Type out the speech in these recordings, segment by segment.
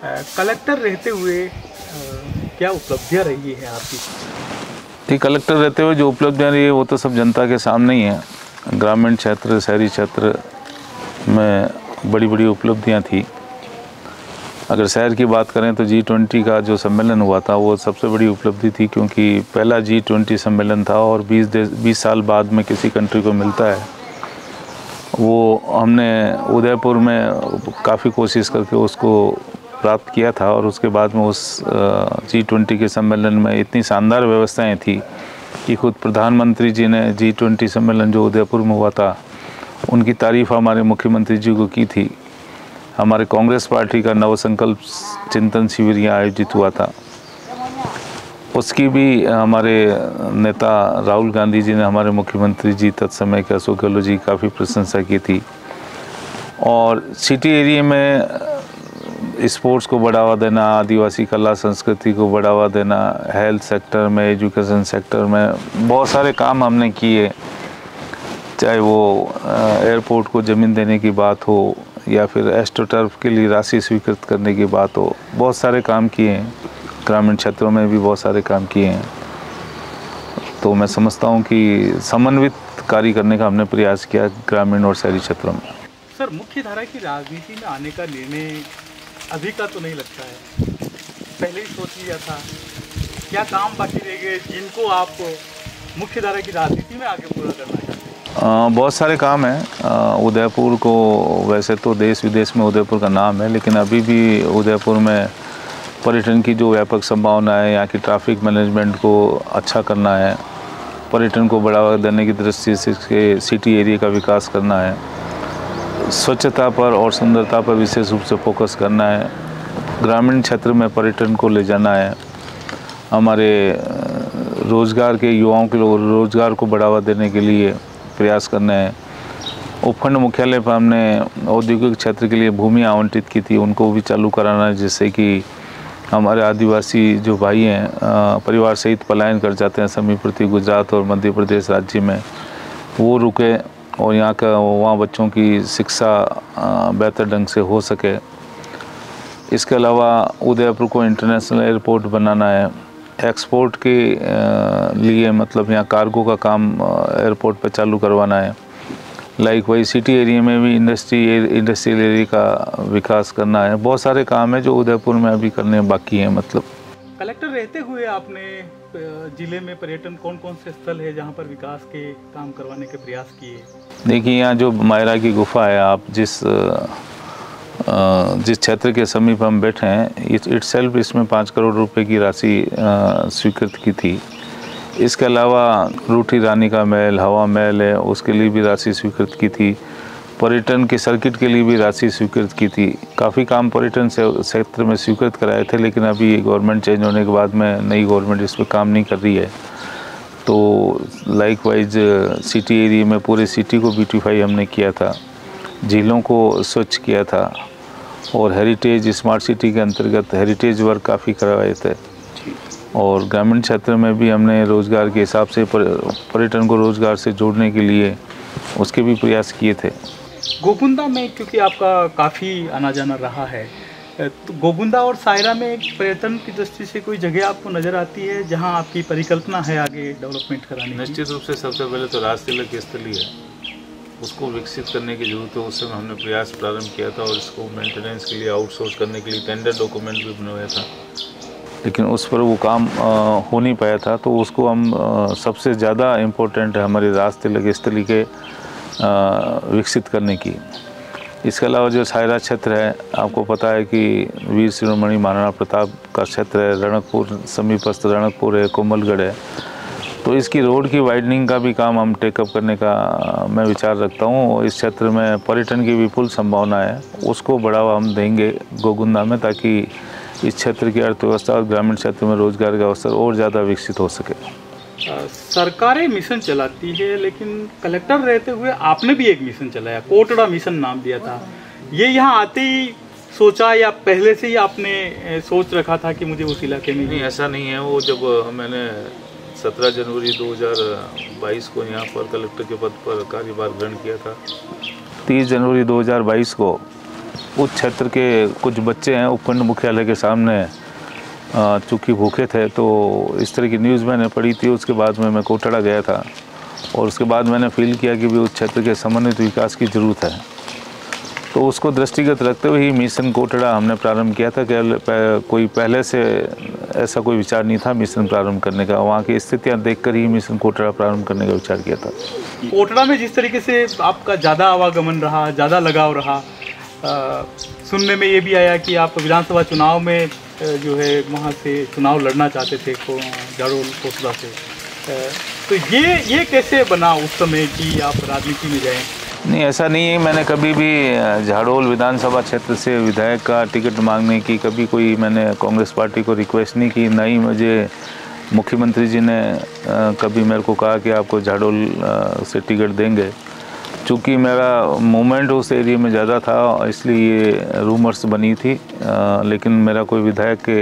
Collector रहते हुए क्या उपलब्धियां रही है आपकी? ठीक, कलेक्टर रहते हुए जो उपलब्धियां रही है वो तो सब जनता के सामने ही है। ग्रामीण क्षेत्र, शहरी क्षेत्र में बड़ी बड़ी उपलब्धियां थी। अगर शहर की बात करें तो G20 का जो सम्मेलन हुआ था वो सबसे बड़ी उपलब्धि थी, क्योंकि पहला G20 सम्मेलन था और 20 साल बाद में किसी कंट्री को मिलता है। वो हमने उदयपुर में काफ़ी कोशिश करके उसको प्राप्त किया था और उसके बाद में उस G20 के सम्मेलन में इतनी शानदार व्यवस्थाएं थी कि खुद प्रधानमंत्री जी ने G20 सम्मेलन जो उदयपुर में हुआ था उनकी तारीफ़ हमारे मुख्यमंत्री जी को की थी। हमारे कांग्रेस पार्टी का नवसंकल्प चिंतन शिविर यहाँ आयोजित हुआ था, उसकी भी हमारे नेता राहुल गांधी जी ने हमारे मुख्यमंत्री जी तत्समय के अशोक गहलोत जी काफ़ी प्रशंसा की थी। और सिटी एरिया में स्पोर्ट्स को बढ़ावा देना, आदिवासी कला संस्कृति को बढ़ावा देना, हेल्थ सेक्टर में, एजुकेशन सेक्टर में बहुत सारे काम हमने किए। चाहे वो एयरपोर्ट को ज़मीन देने की बात हो या फिर एस्ट्रोटर्फ के लिए राशि स्वीकृत करने की बात हो, बहुत सारे काम किए हैं। ग्रामीण क्षेत्रों में भी बहुत सारे काम किए हैं। तो मैं समझता हूँ कि समन्वित कार्य करने का हमने प्रयास किया ग्रामीण और शहरी क्षेत्रों में। सर, मुख्य धारा की राजनीति में आने का निर्णय अभी का तो नहीं लगता है, पहले ही सोच लिया था? क्या काम बाकी रह गए जिनको आप मुख्य धारा की राजनीति में आगे पूरा करना चाहते हैं? बहुत सारे काम हैं। उदयपुर को वैसे तो देश विदेश में उदयपुर का नाम है, लेकिन अभी भी उदयपुर में पर्यटन की जो व्यापक संभावना है, यहाँ की ट्रैफिक मैनेजमेंट को अच्छा करना है, पर्यटन को बढ़ावा देने की दृष्टि से सिटी एरिया का विकास करना है, स्वच्छता पर और सुंदरता पर विशेष रूप से फोकस करना है, ग्रामीण क्षेत्र में पर्यटन को ले जाना है, हमारे रोज़गार के युवाओं के रोज़गार को बढ़ावा देने के लिए प्रयास करना है। उपखंड मुख्यालय पर हमने औद्योगिक क्षेत्र के लिए भूमि आवंटित की थी, उनको भी चालू कराना है, जिससे कि हमारे आदिवासी जो भाई हैं परिवार सहित पलायन कर जाते हैं समीपवर्ती गुजरात और मध्य प्रदेश राज्य में, वो रुके और वहाँ बच्चों की शिक्षा बेहतर ढंग से हो सके। इसके अलावा उदयपुर को इंटरनेशनल एयरपोर्ट बनाना है। एक्सपोर्ट के लिए मतलब यहाँ कार्गो का काम एयरपोर्ट पर चालू करवाना है। लाइक वही सिटी एरिया में भी इंडस्ट्रियल एरिया का विकास करना है। बहुत सारे काम है जो उदयपुर में अभी करने बाकी हैं। मतलब कलेक्टर रहते हुए आपने जिले में पर्यटन कौन कौन से स्थल है जहाँ पर विकास के काम करवाने के प्रयास किए? देखिए, यहाँ जो मायरा की गुफा है, आप जिस क्षेत्र के समीप हम बैठे हैं, इटसेल्फ इसमें 5 करोड़ रुपए की राशि स्वीकृत की थी। इसके अलावा रूठी रानी का महल, हवा महल है, उसके लिए भी राशि स्वीकृत की थी। पर्यटन के सर्किट के लिए भी राशि स्वीकृत की थी। काफ़ी काम पर्यटन क्षेत्र में स्वीकृत कराए थे, लेकिन अभी गवर्नमेंट चेंज होने के बाद में नई गवर्नमेंट इस पर काम नहीं कर रही है। तो लाइक वाइज सिटी एरिया में पूरे सिटी को ब्यूटीफाई हमने किया था, झीलों को स्वच्छ किया था और हेरिटेज स्मार्ट सिटी के अंतर्गत हेरिटेज वर्क काफ़ी करवाए थे। और ग्रामीण क्षेत्र में भी हमने रोज़गार के हिसाब से पर्यटन को रोज़गार से जोड़ने के लिए उसके भी प्रयास किए थे। गोगुंदा में क्योंकि आपका काफ़ी आना जाना रहा है, तो गोगुंदा और सायरा में पर्यटन की दृष्टि से कोई जगह आपको नज़र आती है जहां आपकी परिकल्पना है आगे डेवलपमेंट कराने की? निश्चित रूप से सबसे पहले तो राजतिलक की स्थली है, उसको विकसित करने की जरूरत है। उस समय हमने प्रयास प्रारंभ किया था और इसको मेंटेनेंस के लिए आउटसोर्स करने के लिए टेंडर डॉक्यूमेंट भी बनाया था, लेकिन उस पर वो काम हो नहीं पाया था। तो उसको हम सबसे ज़्यादा इम्पोर्टेंट है हमारी राजतिलक स्थली के विकसित करने की। इसके अलावा जो सायरा क्षेत्र है, आपको पता है कि वीर शिरोमणि महाराणा प्रताप का क्षेत्र है, रणकपुर समीपस्थ रणकपुर है, कोमलगढ़ है। तो इसकी रोड की वाइडनिंग का भी काम हम टेकअप करने का मैं विचार रखता हूँ। इस क्षेत्र में पर्यटन की विपुल संभावना है, उसको बढ़ावा हम देंगे गोगुंदा में, ताकि इस क्षेत्र की अर्थव्यवस्था और ग्रामीण क्षेत्र में रोजगार का अवसर और ज़्यादा विकसित हो सके। सरकारें मिशन चलाती है, लेकिन कलेक्टर रहते हुए आपने भी एक मिशन चलाया, कोटड़ा मिशन नाम दिया था। ये यहाँ आते ही सोचा या पहले से ही आपने सोच रखा था कि मुझे उस इलाके में? नहीं, ऐसा नहीं है। वो जब मैंने 17 जनवरी 2022 को यहाँ पर कलेक्टर के पद पर कार्यभार ग्रहण किया था, 30 जनवरी 2022 को उस क्षेत्र के कुछ बच्चे हैं उपखंड मुख्यालय के सामने चूँकि भूखे थे, तो इस तरह की न्यूज़ मैंने पढ़ी थी। उसके बाद में मैं कोटड़ा गया था और उसके बाद मैंने फील किया कि भी उस क्षेत्र के समन्वित विकास की ज़रूरत है। तो उसको दृष्टिगत रखते हुए ही मिशन कोटड़ा हमने प्रारंभ किया था। कोई पहले से ऐसा कोई विचार नहीं था मिशन प्रारंभ करने का, वहाँ की स्थितियाँ देखकर ही मिशन कोटड़ा प्रारंभ करने का विचार किया था। कोटड़ा में जिस तरीके से आपका ज़्यादा आवागमन रहा, ज़्यादा लगाव रहा, सुनने में ये भी आया कि आप विधानसभा चुनाव में जो है वहाँ से चुनाव लड़ना चाहते थे झाड़ोल कोटड़ा से, तो ये कैसे बना उस समय कि आप राजनीति में जाएं? नहीं, ऐसा नहीं है। मैंने कभी भी झाड़ोल विधानसभा क्षेत्र से विधायक का टिकट मांगने की कभी कोई मैंने कांग्रेस पार्टी को रिक्वेस्ट नहीं की, ना ही मुझे मुख्यमंत्री जी ने कभी मेरे को कहा कि आपको झाड़ोल से टिकट देंगे। चूँकि मेरा मूवमेंट उस एरिया में ज़्यादा था इसलिए ये रूमर्स बनी थी, लेकिन मेरा कोई विधायक के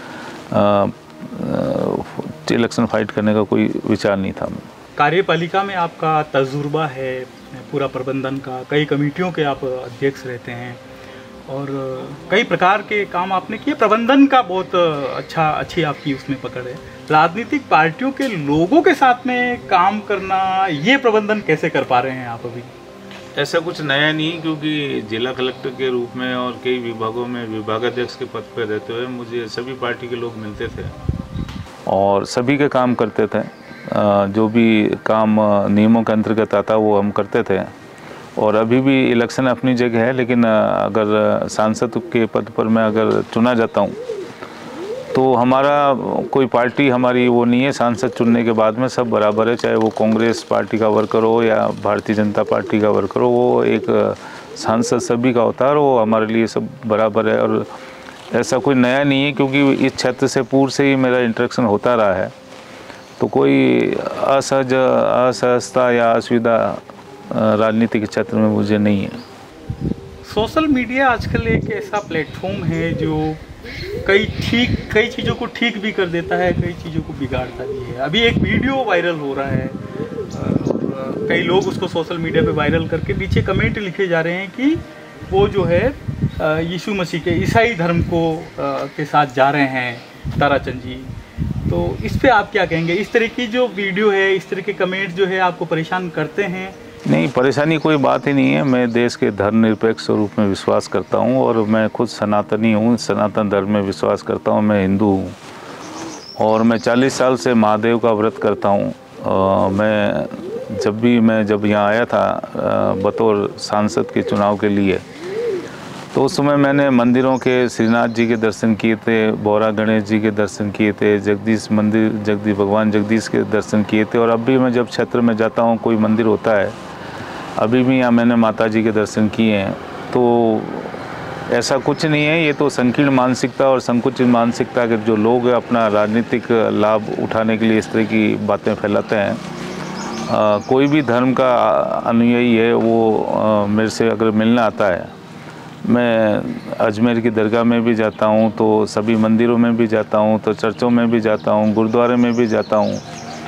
इलेक्शन फाइट करने का कोई विचार नहीं था। कार्यपालिका में आपका तजुर्बा है पूरा प्रबंधन का, कई कमेटियों के आप अध्यक्ष रहते हैं और कई प्रकार के काम आपने किए, प्रबंधन का बहुत अच्छी आपकी उसमें पकड़ है। राजनीतिक पार्टियों के लोगों के साथ में काम करना, ये प्रबंधन कैसे कर पा रहे हैं आप अभी? ऐसा कुछ नया नहीं, क्योंकि जिला कलेक्टर के रूप में और कई विभागों में विभागाध्यक्ष के पद पर रहते हुए मुझे सभी पार्टी के लोग मिलते थे और सभी के काम करते थे। जो भी काम नियमों के अंतर्गत आता वो हम करते थे। और अभी भी इलेक्शन अपनी जगह है, लेकिन अगर सांसद के पद पर मैं अगर चुना जाता हूँ तो हमारा कोई पार्टी हमारी वो नहीं है। सांसद चुनने के बाद में सब बराबर है, चाहे वो कांग्रेस पार्टी का वर्कर हो या भारतीय जनता पार्टी का वर्कर हो, वो एक सांसद सभी का होता है और वो हमारे लिए सब बराबर है। और ऐसा कोई नया नहीं है, क्योंकि इस क्षेत्र से पूर्व से ही मेरा इंटरेक्शन होता रहा है, तो कोई असहजता या असुविधा राजनीति के क्षेत्र में मुझे नहीं है। सोशल मीडिया आजकल एक ऐसा प्लेटफॉर्म है जो कई चीज़ों को ठीक भी कर देता है, कई चीज़ों को बिगाड़ता भी है। अभी एक वीडियो वायरल हो रहा है और कई लोग उसको सोशल मीडिया पे वायरल करके नीचे कमेंट लिखे जा रहे हैं कि वो जो है यीशु मसीह के ईसाई धर्म को के साथ जा रहे हैं ताराचंद जी। तो इस पे आप क्या कहेंगे? इस तरह की जो वीडियो है, इस तरह के कमेंट जो है आपको परेशान करते हैं? नहीं, परेशानी कोई बात ही नहीं है। मैं देश के धर्मनिरपेक्ष स्वरूप में विश्वास करता हूँ और मैं खुद सनातनी हूँ, सनातन धर्म में विश्वास करता हूँ। मैं हिंदू हूँ और मैं 40 साल से महादेव का व्रत करता हूँ। मैं जब यहाँ आया था बतौर सांसद के चुनाव के लिए, तो उस समय मैंने मंदिरों के श्रीनाथ जी के दर्शन किए थे, बोरा गणेश जी के दर्शन किए थे, भगवान जगदीश के दर्शन किए थे। और अब भी मैं जब क्षेत्र में जाता हूँ, कोई मंदिर होता है, अभी भी यहाँ मैंने माता जी के दर्शन किए हैं। तो ऐसा कुछ नहीं है, ये तो संकीर्ण मानसिकता और संकुचित मानसिकता के जो लोग अपना राजनीतिक लाभ उठाने के लिए इस तरह की बातें फैलाते हैं। कोई भी धर्म का अनुयायी है वो मेरे से अगर मिलना आता है, मैं अजमेर की दरगाह में भी जाता हूँ, तो सभी मंदिरों में भी जाता हूँ, तो चर्चों में भी जाता हूँ, गुरुद्वारे में भी जाता हूँ।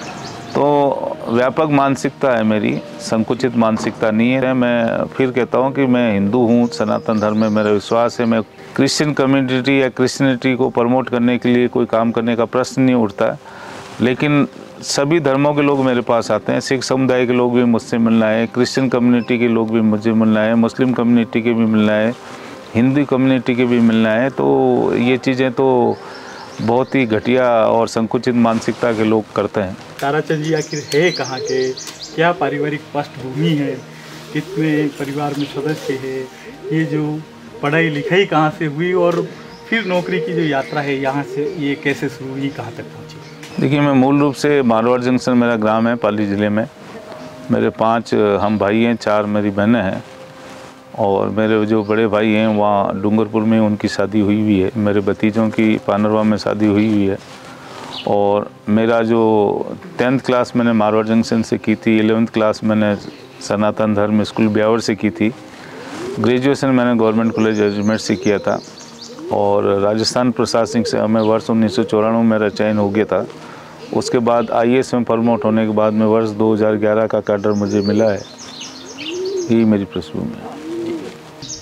तो व्यापक मानसिकता है मेरी, संकुचित मानसिकता नहीं है। मैं फिर कहता हूँ कि मैं हिंदू हूँ, सनातन धर्म में मेरा विश्वास है। मैं क्रिश्चियन कम्युनिटी या क्रिश्चियनिटी को प्रमोट करने के लिए कोई काम करने का प्रश्न नहीं उठता, लेकिन सभी धर्मों के लोग मेरे पास आते हैं। सिख समुदाय के लोग भी मुझसे मिलना है, क्रिश्चियन कम्युनिटी के लोग भी मुझे मिलना है, मुस्लिम कम्युनिटी के भी मिलना है, हिंदू कम्युनिटी के भी मिलना है। तो ये चीज़ें तो बहुत ही घटिया और संकुचित मानसिकता के लोग करते हैं। ताराचंद जी आखिर है कहाँ के, क्या पारिवारिक पृष्ठभूमि है, कितने परिवार में सदस्य है, ये जो पढ़ाई लिखाई कहाँ से हुई और फिर नौकरी की जो यात्रा है यहाँ से ये कैसे शुरू हुई, कहाँ तक पहुँची? देखिए, मैं मूल रूप से मारवाड़ जंक्शन मेरा ग्राम है, पाली ज़िले में। मेरे 5 हम भाई हैं, 4 मेरी बहनें हैं और मेरे जो बड़े भाई हैं वहाँ डूंगरपुर में उनकी शादी हुई हुई है। मेरे भतीजों की पानरवा में शादी हुई हुई है। और मेरा जो 10th क्लास मैंने मारवाड़ जंक्शन से की थी, 11th क्लास मैंने सनातन धर्म स्कूल ब्यावर से की थी, ग्रेजुएशन मैंने गवर्नमेंट कॉलेज अजमेर से किया था और राजस्थान प्रशासनिक से मैं वर्ष 1994 मेरा चयन हो गया था। उसके बाद IAS में प्रमोट होने के बाद में वर्ष 2011 का कैडर मुझे मिला है। यही मेरी पृष्ठभूमि है।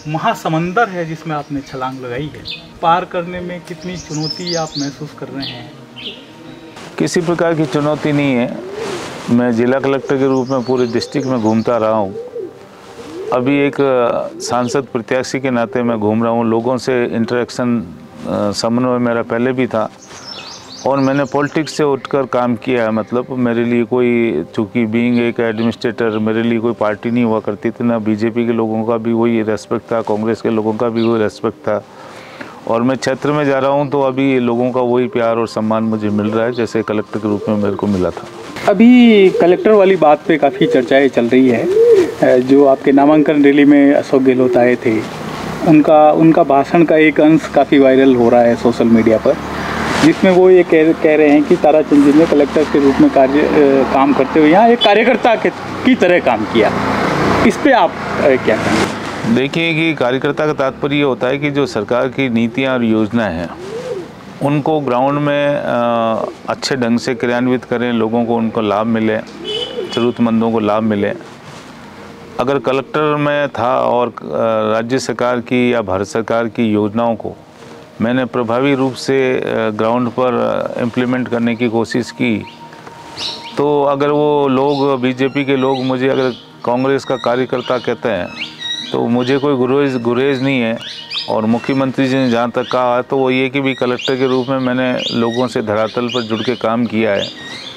महासमंदर है जिसमें आपने छलांग लगाई है। पार करने में कितनी चुनौती आप महसूस कर रहे हैं? किसी प्रकार की चुनौती नहीं है। मैं जिला कलेक्टर के रूप में पूरे डिस्ट्रिक्ट में घूमता रहा हूँ। अभी एक सांसद प्रत्याशी के नाते मैं घूम रहा हूँ। लोगों से इंटरेक्शन समन्वय मेरा पहले भी था और मैंने पॉलिटिक्स से उठकर काम किया है। मतलब मेरे लिए कोई, चूँकि बीइंग एक एडमिनिस्ट्रेटर, मेरे लिए कोई पार्टी नहीं हुआ करती थी। ना बीजेपी के लोगों का भी वही रेस्पेक्ट था, कांग्रेस के लोगों का भी वही रेस्पेक्ट था। और मैं क्षेत्र में जा रहा हूँ तो अभी लोगों का वही प्यार और सम्मान मुझे मिल रहा है जैसे कलेक्टर के रूप में मेरे को मिला था। अभी कलेक्टर वाली बात पे काफ़ी चर्चाएं चल रही है। जो आपके नामांकन रैली में अशोक गहलोत आए थे, उनका भाषण का एक अंश काफ़ी वायरल हो रहा है सोशल मीडिया पर, जिसमें वो ये कह रहे हैं कि ताराचंद जी ने कलेक्टर के रूप में काम करते हुए यहाँ एक कार्यकर्ता की तरह काम किया। इस पे आप क्या कहेंगे? देखिए कि कार्यकर्ता का तात्पर्य ये होता है कि जो सरकार की नीतियाँ और योजनाएं हैं उनको ग्राउंड में अच्छे ढंग से क्रियान्वित करें, लोगों को उनको लाभ मिले, ज़रूरतमंदों को लाभ मिले। अगर कलेक्टर में था और राज्य सरकार की या भारत सरकार की योजनाओं को मैंने प्रभावी रूप से ग्राउंड पर इम्प्लीमेंट करने की कोशिश की, तो अगर वो लोग, बीजेपी के लोग मुझे अगर कांग्रेस का कार्यकर्ता कहते हैं तो मुझे कोई गुरेज नहीं है। और मुख्यमंत्री जी ने जहाँ तक कहा तो वो ये कि भी कलेक्टर के रूप में मैंने लोगों से धरातल पर जुड़ के काम किया है,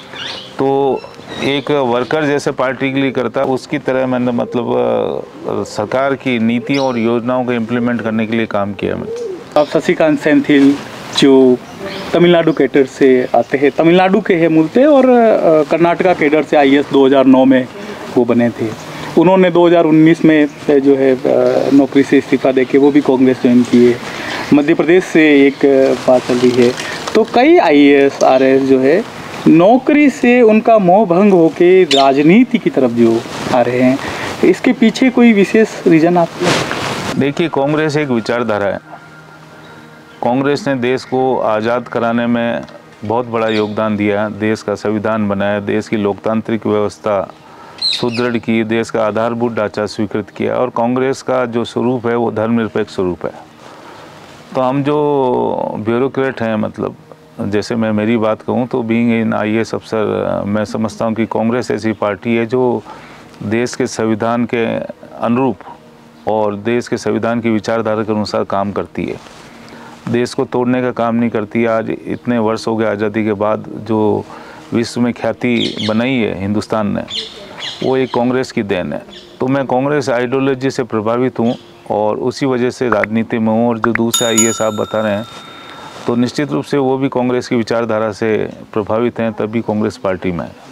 तो एक वर्कर जैसे पार्टी के लिए करता है उसकी तरह मैंने मतलब सरकार की नीतियों और योजनाओं को इम्प्लीमेंट करने के लिए काम किया। मैं आप शशिकांत सेंथिल जो तमिलनाडु कैडर से आते हैं, तमिलनाडु के हैं मूलतः, और कर्नाटका कैडर से IAS 2009 में वो बने थे। उन्होंने 2019 में जो है नौकरी से इस्तीफा देके वो भी कांग्रेस ज्वाइन किए। मध्य प्रदेश से एक बात चल रही है, तो कई IAS RS जो है नौकरी से उनका मोह भंग होके राजनीति की तरफ जो आ रहे हैं, इसके पीछे कोई विशेष रीज़न आपको? देखिए, कांग्रेस एक विचारधारा है। कांग्रेस ने देश को आज़ाद कराने में बहुत बड़ा योगदान दिया, देश का संविधान बनाया, देश की लोकतांत्रिक व्यवस्था सुदृढ़ की, देश का आधारभूत ढांचा स्वीकृत किया। और कांग्रेस का जो स्वरूप है वो धर्मनिरपेक्ष स्वरूप है। तो हम जो ब्यूरोक्रेट हैं, मतलब जैसे मैं मेरी बात कहूँ तो बीइंग इन IAS अफसर, मैं समझता हूँ कि कांग्रेस ऐसी पार्टी है जो देश के संविधान के अनुरूप और देश के संविधान की विचारधारा के अनुसार काम करती है। देश को तोड़ने का काम नहीं करती। आज इतने वर्ष हो गए आज़ादी के बाद, जो विश्व में ख्याति बनाई है हिंदुस्तान ने, वो एक कांग्रेस की देन है। तो मैं कांग्रेस आइडियोलॉजी से प्रभावित हूँ और उसी वजह से राजनीति में हूँ। और जो दूसरे IAS आप बता रहे हैं, तो निश्चित रूप से वो भी कांग्रेस की विचारधारा से प्रभावित हैं, तभी कांग्रेस पार्टी में है।